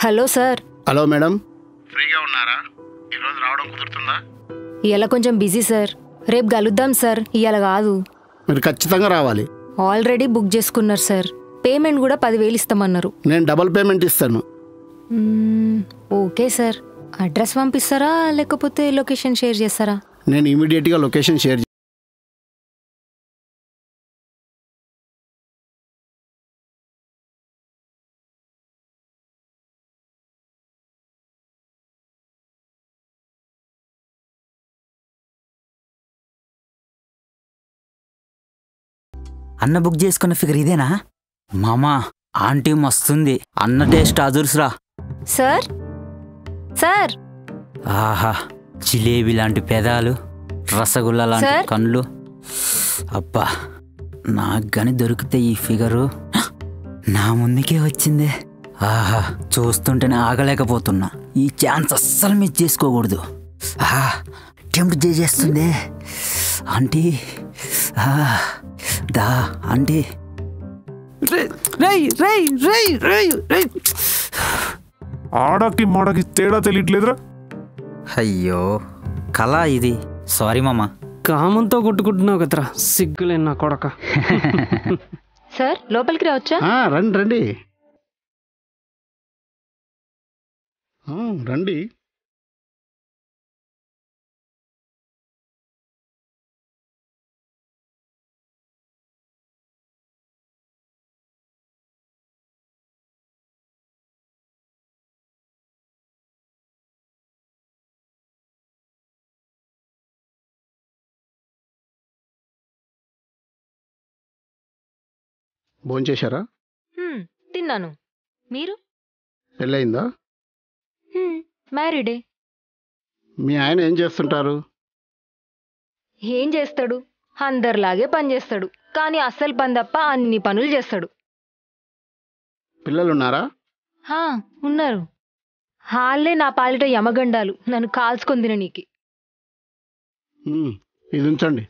Hello sir. Hello madam, ఫ్రీగా ఉన్నారా? ఈరోజు రావడం కుదురుతుందా? ఇవాళ కొంచెం బిజీ సార్, రేపు కలుద్దాం సార్. ఇవాళ కాదు. మీరు ఖచ్చితంగా రావాలి. ఆల్రెడీ బుక్ చేసుకున్నారు సార్. పేమెంట్ కూడా 10,000 ఇస్తామన్నారు. నేను డబుల్ పేమెంట్ ఇస్తాను. Okay sir. అడ్రస్ పంపిస్తారా లేకపోతే లొకేషన్ షేర్ చేస్తారా? నేను ఇమీడియట్గా లొకేషన్ షేర్. అన్న బుక్ చేసుకున్న ఫిగర్ ఇదేనా? మామా ఆంటీ మస్తుంది. అన్న టేస్ట్ అదుర్స్రా. సార్ సార్ ఆహా, జిలేబీ లాంటి పెదాలు, రసగుల్లా లాంటి కళ్ళు. అబ్బా, నాకు గాని దొరికితే ఈ ఫిగరు నా ముందుకే వచ్చిందే. ఆహా, చూస్తుంటేనే ఆగలేకపోతున్నా. ఈ ఛాన్స్ అస్సలు మిస్ చేసుకోకూడదు. ఆహా, టెంప్ట్ చేస్తుంది ఆంటీ. దా ఆంటీ. ఆడకి మాడకి తేడా తెలియట్లేదురా. అయ్యో, కళ ఇది. సారీ మామా. కామంతో కొట్టుకుంటున్నావు కదరా, సిగ్గులేని నా కొడక. సార్ లోపలికి రావచ్చా? రండి రండి రండి. భోంచేశారా? తిన్నాను. మీరు? పెళ్ళయిందా? మ్యారీడే. మీ ఆయన ఏం చేస్తుంటారు? ఏం చేస్తాడు? అందరిలాగే పని చేస్తాడు, కానీ అస్సలు పని తప్ప అన్ని పనులు చేస్తాడు. పిల్లలున్నారా? ఉన్నారు. హాల్లే నా పాలిట యమగండాలు, నన్ను కాల్చుకొని తిననీకి. ఇది ఉంచండి.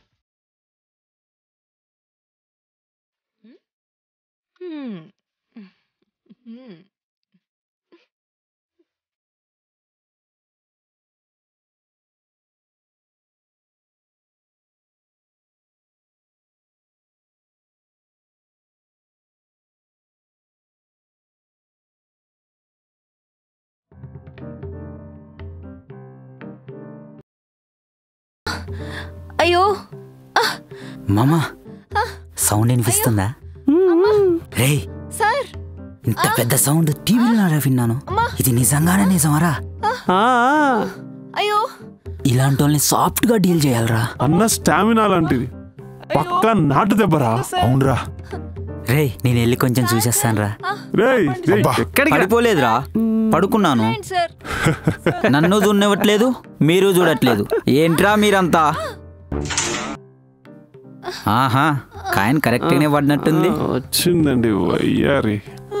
అయ్యో మామా, సౌండ్ వినిపిస్తుందా? రే సార్, ఇంత పెద్ద సౌండ్ టీవీలో విన్నాను. ఇది నిజంగానే నిజమరా? అయ్యో, ఇలాంటి వాళ్ళని సాఫ్ట్ గా డీల్ చేయాలరా. అన్న స్టామినా లాంటిది, పక్కా నాటు దెబ్బరా. అవునరా. రే, నేను వెళ్ళి కొంచెం చూసేస్తాను రా. పడిపోలేదురా, పడుకున్నాను. నన్ను దున్నవట్లేదు, మీరు చూడట్లేదు. ఏంట్రా మీరంతా? ఆహా, కాయన్ కరెక్ట్ గానే పడినట్టుంది. వచ్చిందండి వయ్యారి.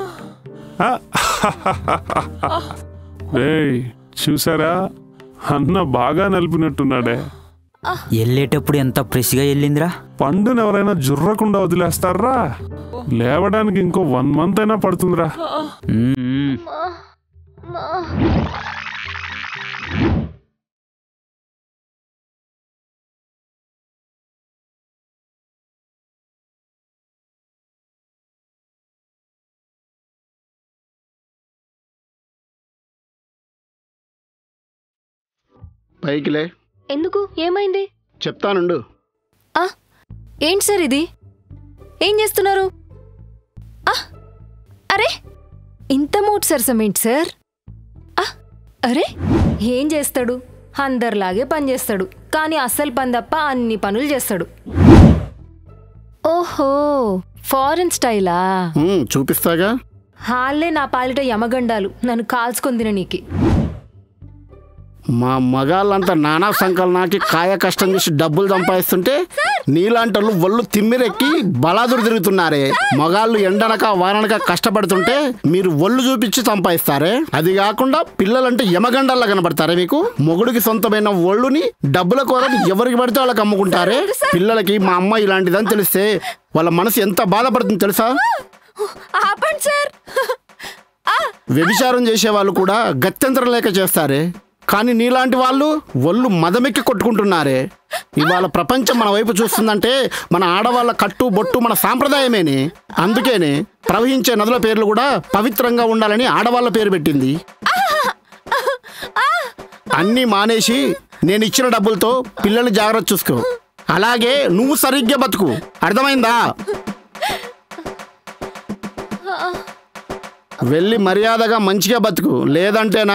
చూసారా, అన్న బాగా నలిపినట్టున్నాడే. వెళ్ళేటప్పుడు ఎంత ఫ్రెష్ గా వెళ్ళిందిరా. పండుని ఎవరైనా జుర్రకుండా వదిలేస్తారా? లేవడానికి ఇంకో 1 month అయినా పడుతుందిరా. పైకిలే. ఎందుకు? ఏమైంది? చెప్తానుండు. ఏంటి సార్ ఇది? ఏం చేస్తున్నారు? అరే, ఇంత మూడ్ సరసమేంటి సార్? అరే, ఏం చేస్తాడు? అందరిలాగే పని చేస్తాడు, కానీ అస్సలు పని తప్ప అన్ని పనులు చేస్తాడు. ఓహో, ఫారెన్ స్టైలా? చూపిస్తాగా. హాల్లే నా పాలిట యమగండాలు, నన్ను కాల్చుకొని తిననీకి. మా మగాళ్ళంతా నానా సంకలనాకి కాయ కష్టం చేసి డబ్బులు సంపాదిస్తుంటే నీలాంటి వాళ్ళు ఒళ్ళు తిమ్మిరెక్కి బలాదురు తిరుగుతున్నారే. మగాళ్ళు ఎండనక వాననక కష్టపడుతుంటే మీరు ఒళ్ళు చూపించి సంపాదిస్తారే. అది కాకుండా పిల్లలంటే యమగండల్లా కనబడతారే మీకు. మొగుడికి సొంతమైన ఒళ్ళుని డబ్బుల కోరని ఎవరికి పడితే వాళ్ళకి అమ్ముకుంటారే. పిల్లలకి మా అమ్మ ఇలాంటిదని తెలిస్తే వాళ్ళ మనసు ఎంత బాధపడుతుంది తెలుసా? వ్యభిచారం చేసేవాళ్ళు కూడా గత్యంతరం లేక చేస్తారే, కానీ నీలాంటి వాళ్ళు ఒళ్ళు మదమెక్కి కొట్టుకుంటున్నారే. ఇవాళ ప్రపంచం మన వైపు చూస్తుందంటే మన ఆడవాళ్ళ కట్టు బొట్టు మన సాంప్రదాయమేనే. అందుకేనే ప్రవహించే నదుల పేర్లు కూడా పవిత్రంగా ఉండాలని ఆడవాళ్ళ పేరు పెట్టింది. అన్నీ మానేసి నేను ఇచ్చిన డబ్బులతో పిల్లల్ని జాగ్రత్త చూసుకో. అలాగే నువ్వు సరిగ్గా బతుకు, అర్థమైందా? వెళ్ళి మర్యాదగా మంచిగా బతుకు, లేదంటేనా.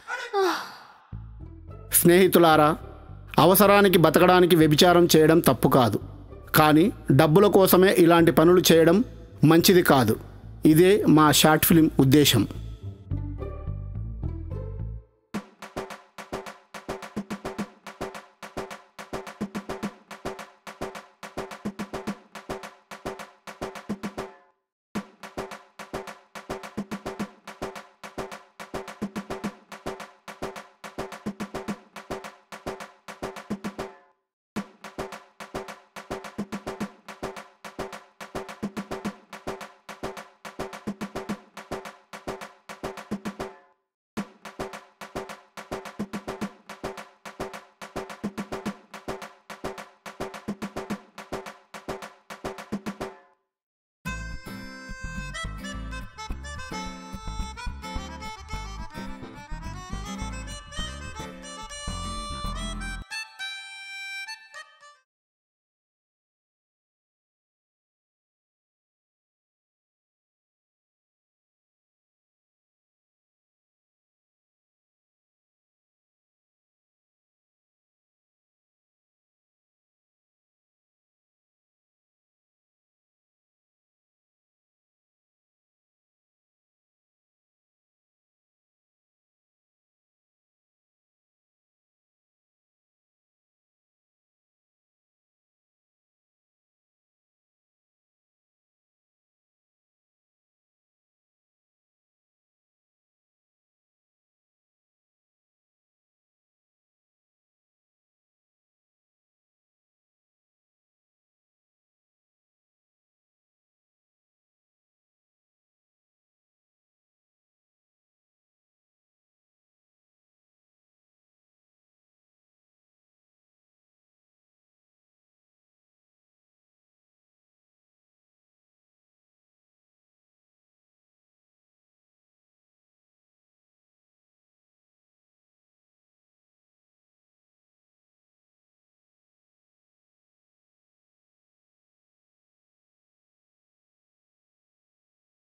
స్నేహితులారా, అవసరానికి బతకడానికి వ్యభిచారం చేయడం తప్పు కాదు, కానీ డబ్బుల కోసమే ఇలాంటి పనులు చేయడం మంచిది కాదు. ఇదే మా షార్ట్ ఫిల్మ్ ఉద్దేశం.